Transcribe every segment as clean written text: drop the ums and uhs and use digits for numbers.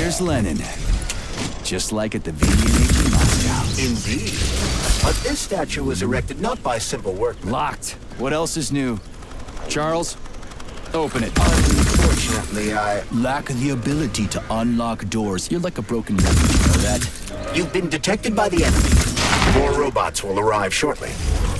There's Lenin. Just like at the VDNH in Moscow. Indeed. But this statue was erected not by simple workmen. Locked. What else is new? Charles, open it. Unfortunately, I... Lack the ability to unlock doors. You're like a broken record, you know that? You've been detected by the enemy. More robots will arrive shortly.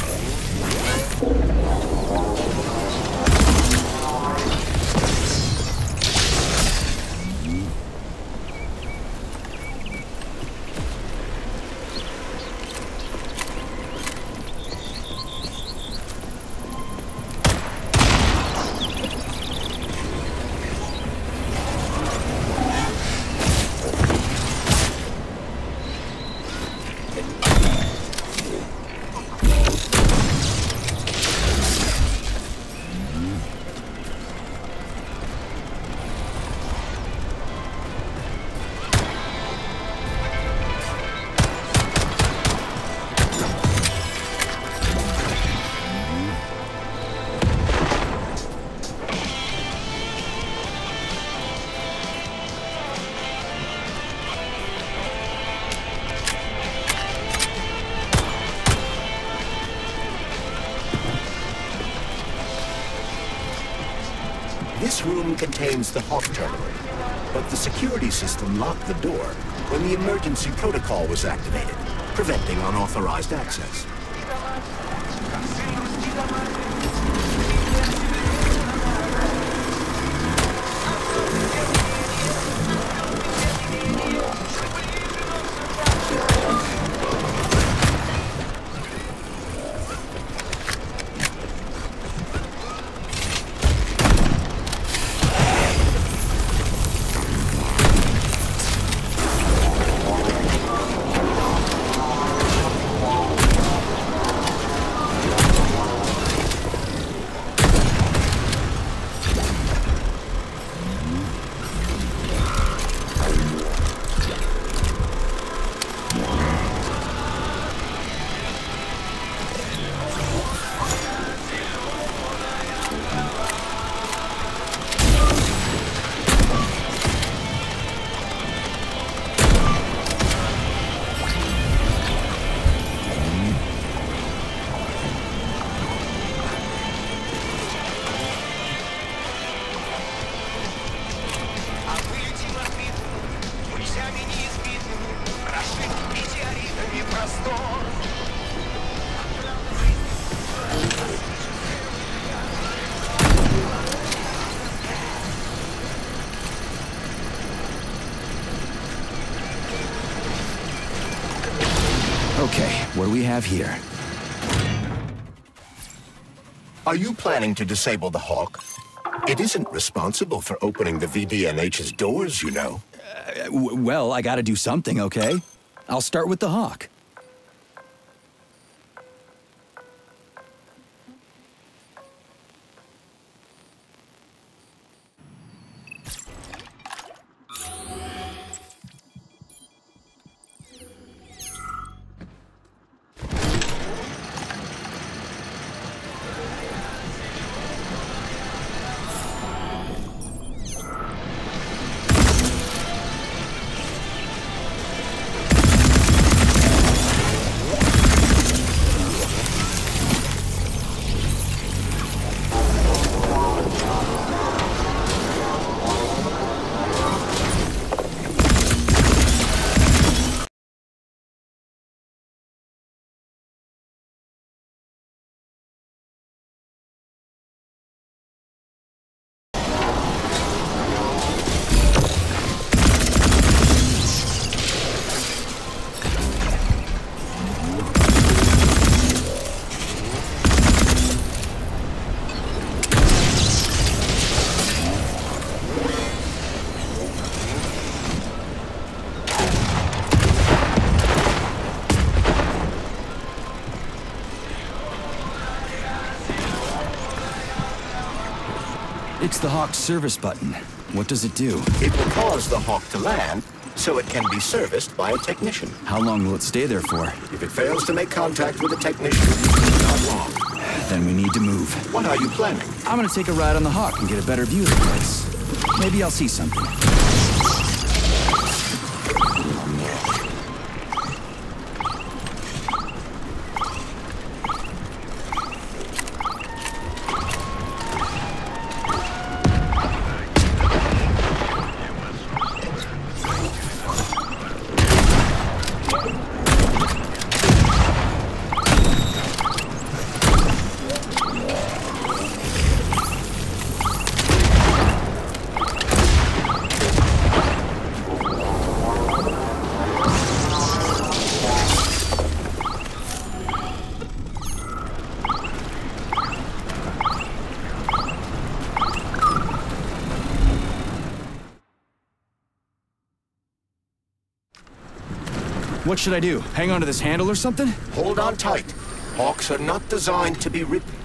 This room contains the Hawk terminal, but the security system locked the door when the emergency protocol was activated, preventing unauthorized access. Okay, what do we have here? Are you planning to disable the Hawk? It isn't responsible for opening the VDNH's doors, you know. Well, I gotta do something, okay? I'll start with the Hawk. It's the Hawk's service button. What does it do? It will cause the Hawk to land, so it can be serviced by a technician. How long will it stay there for? If it fails to make contact with a technician, not long. Then we need to move. What are you planning? I'm gonna take a ride on the Hawk and get a better view of the place. Maybe I'll see something. What should I do? Hang on to this handle or something? Hold on tight. Hawks are not designed to be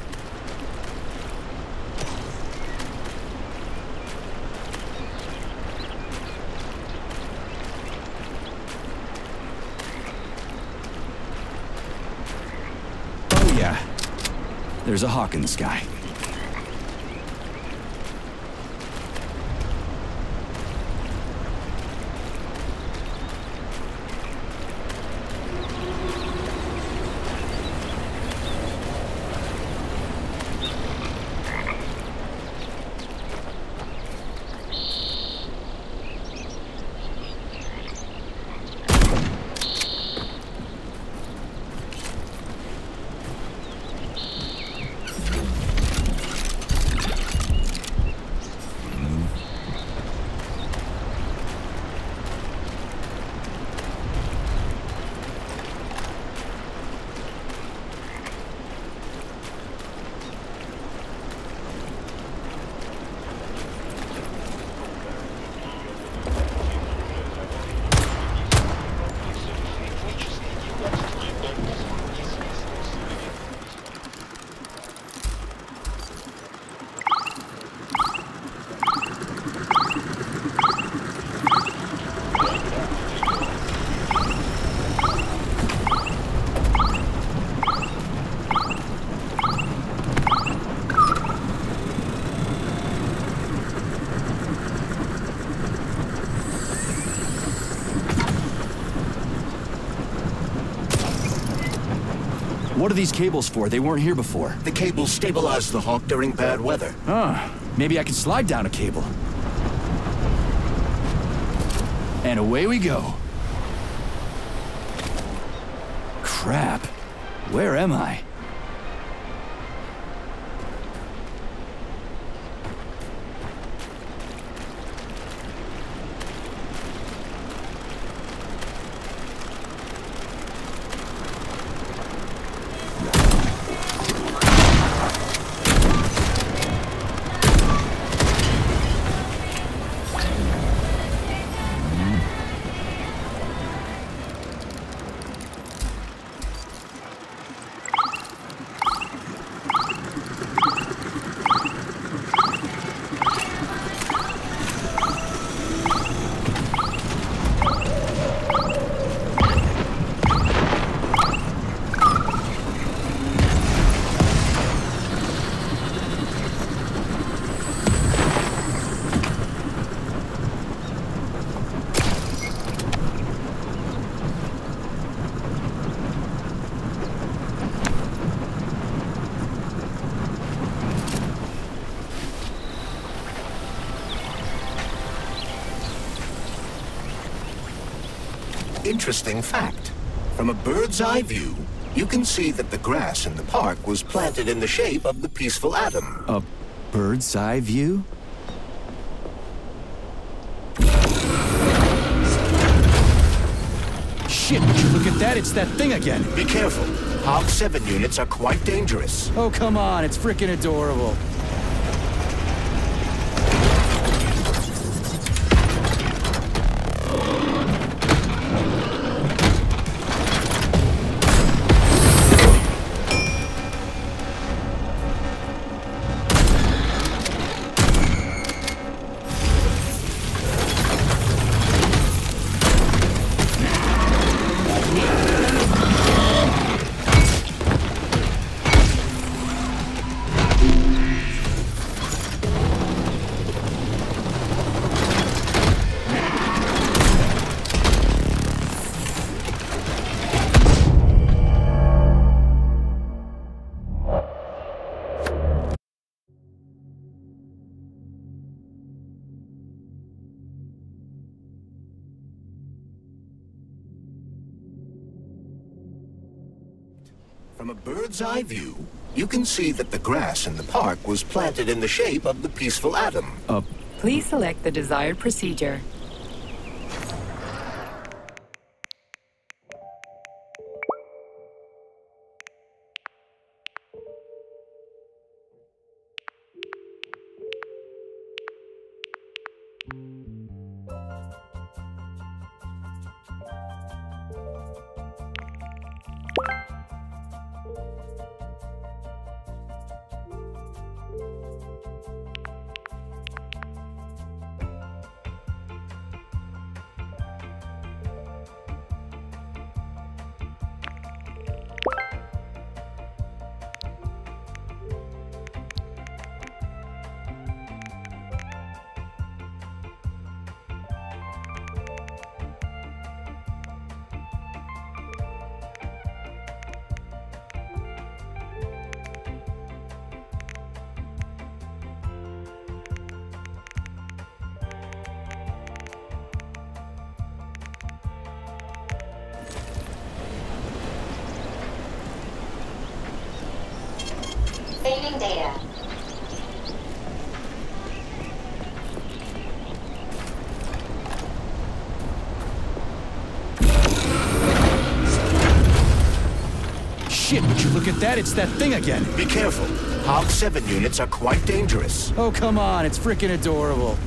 Oh yeah. There's a hawk in the sky. What are these cables for? They weren't here before. The cables stabilize the Hawk during bad weather. Maybe I can slide down a cable. And away we go. Crap. Where am I? Interesting fact. From a bird's eye view, you can see that the grass in the park was planted in the shape of the peaceful atom. A bird's eye view? Shit, would you look at that? It's that thing again. Be careful. Hawk 7 units are quite dangerous. Oh, come on. It's freaking adorable. From a bird's eye view, you can see that the grass in the park was planted in the shape of the peaceful atom. Please select the desired procedure. Receiving data. Shit, would you look at that? It's that thing again. Be careful. HOG 7 units are quite dangerous. Oh, come on. It's freaking adorable.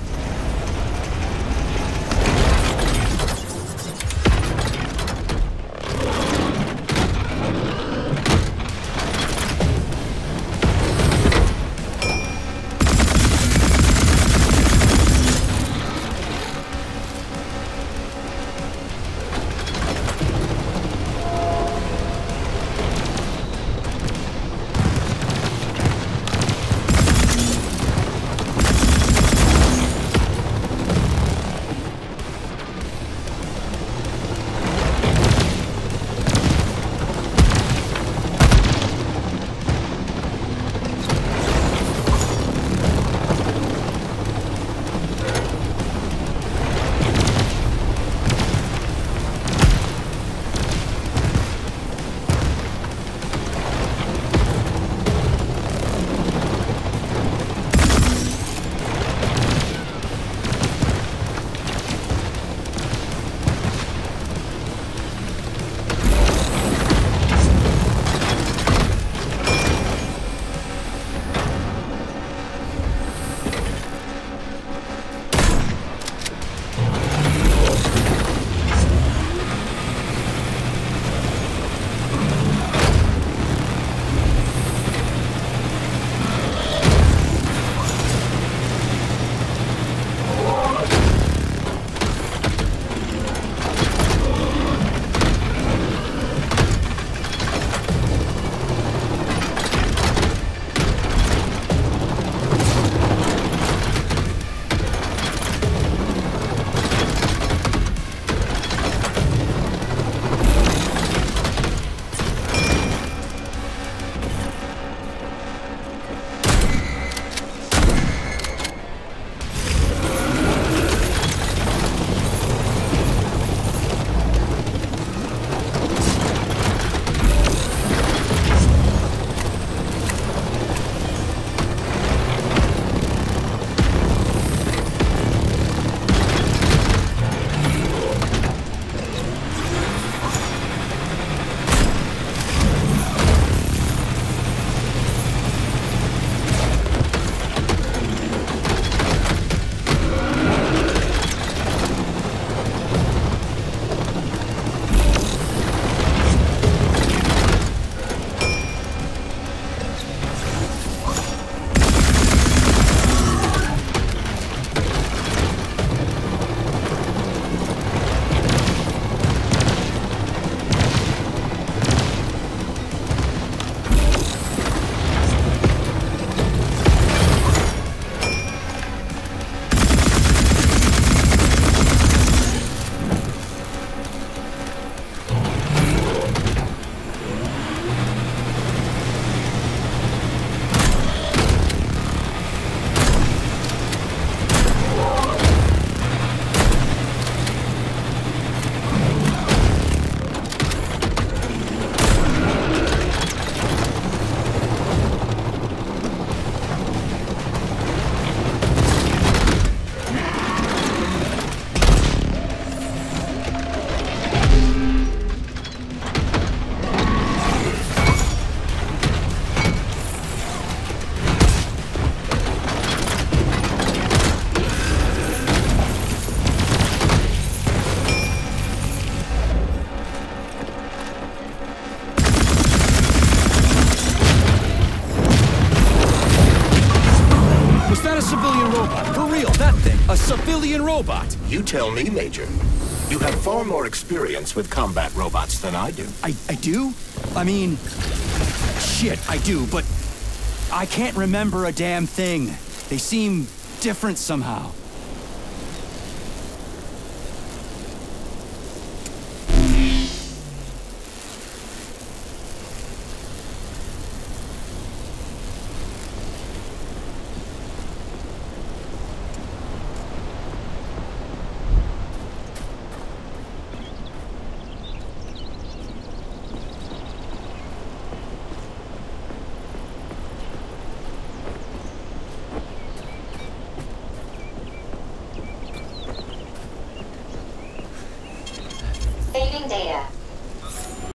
Civilian robot. You tell me, Major. You have far more experience with combat robots than I do. I do? I mean, shit, I do, but I can't remember a damn thing. They seem different somehow. Saving data.